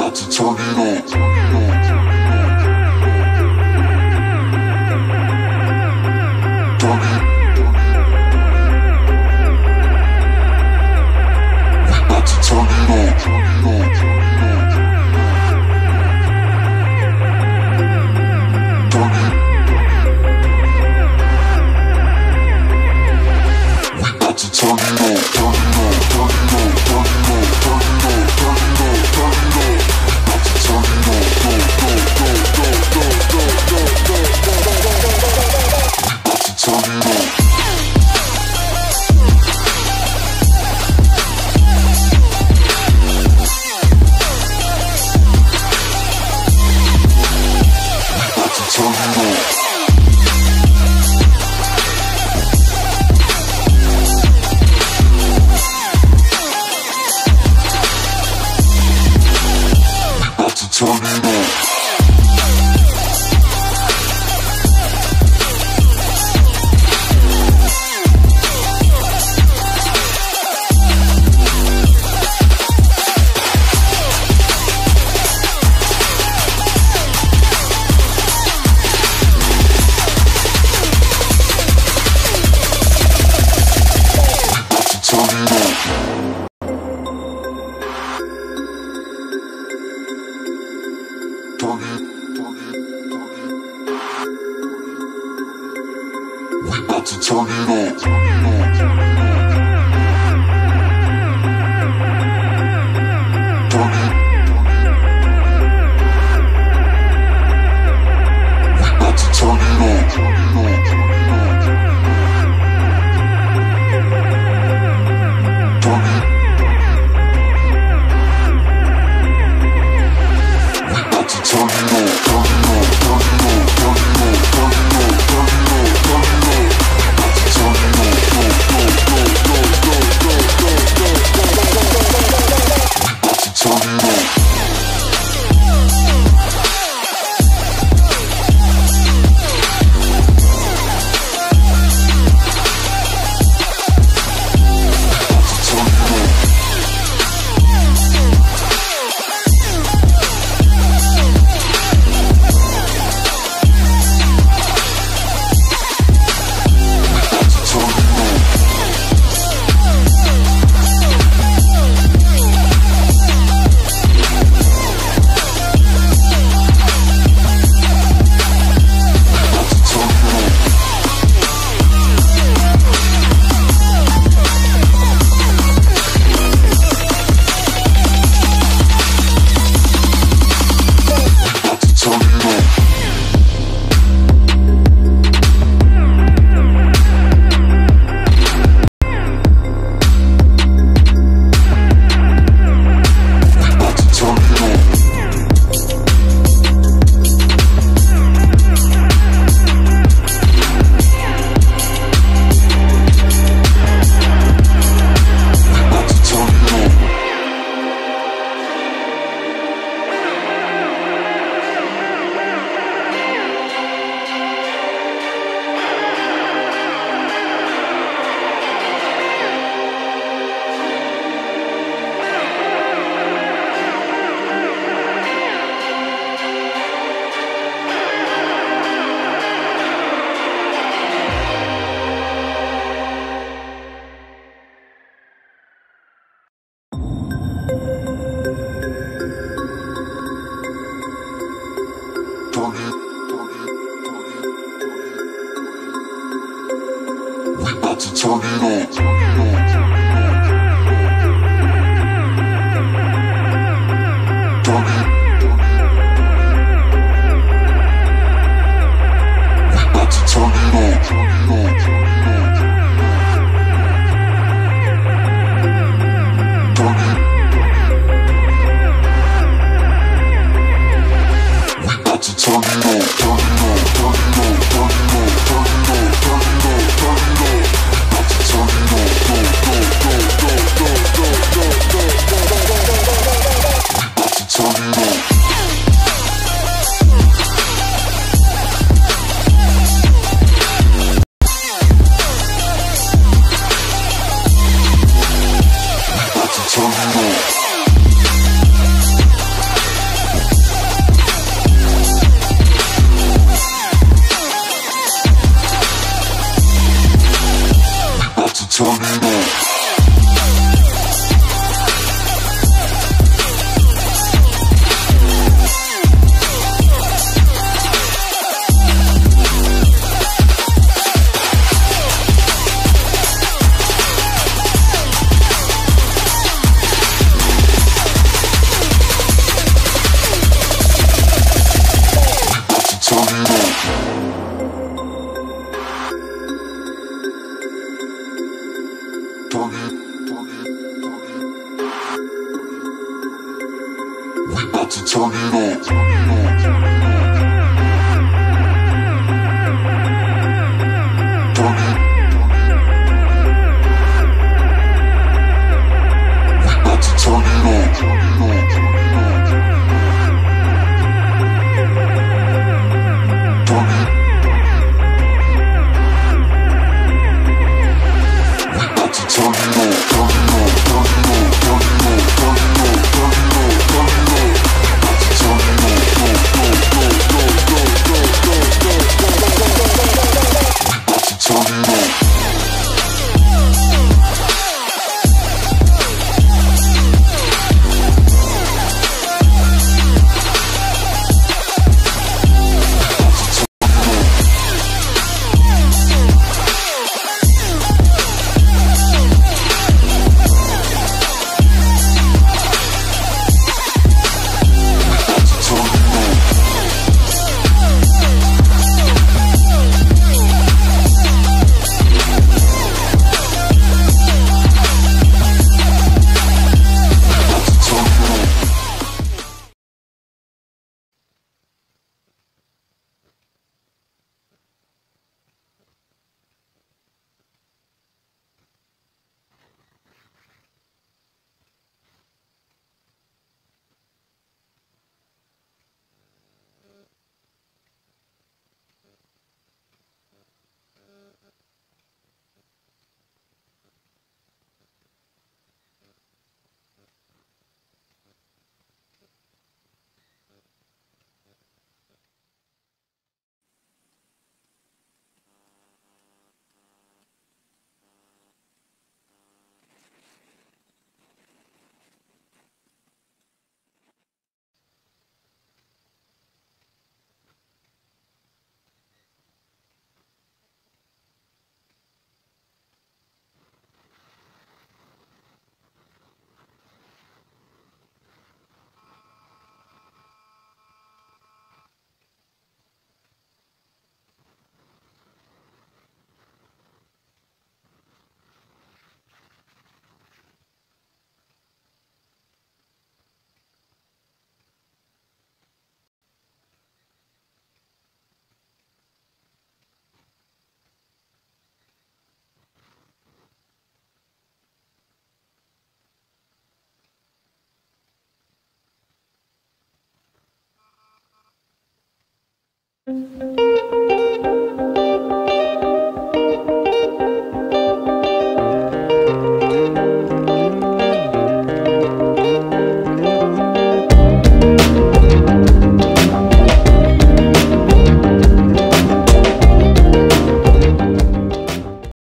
about to turn it on. Turn it. We about to turn it on. Turn it. We about to turn it on. Turn it on. Turn it on. Turn it on. Turn it on. Turn it on. Turn it on. Turn it on. We about to turn it on. Go, go, go, go, go, go, go, go, go, go, go, go, go, go. We about to turn it on. Turn it on. We about to turn it on. We about to turn it on. Turn it. We about to turn it on. Turn it. We about to turn it on. Turn it on. Turn it on. Turn it on. Turn it on. Turn it on. Turn it on. We about to turn it on. Go, go, go, go, go, go, go, go, go, go, go, go, go, go. We about to turn it on. Thank you.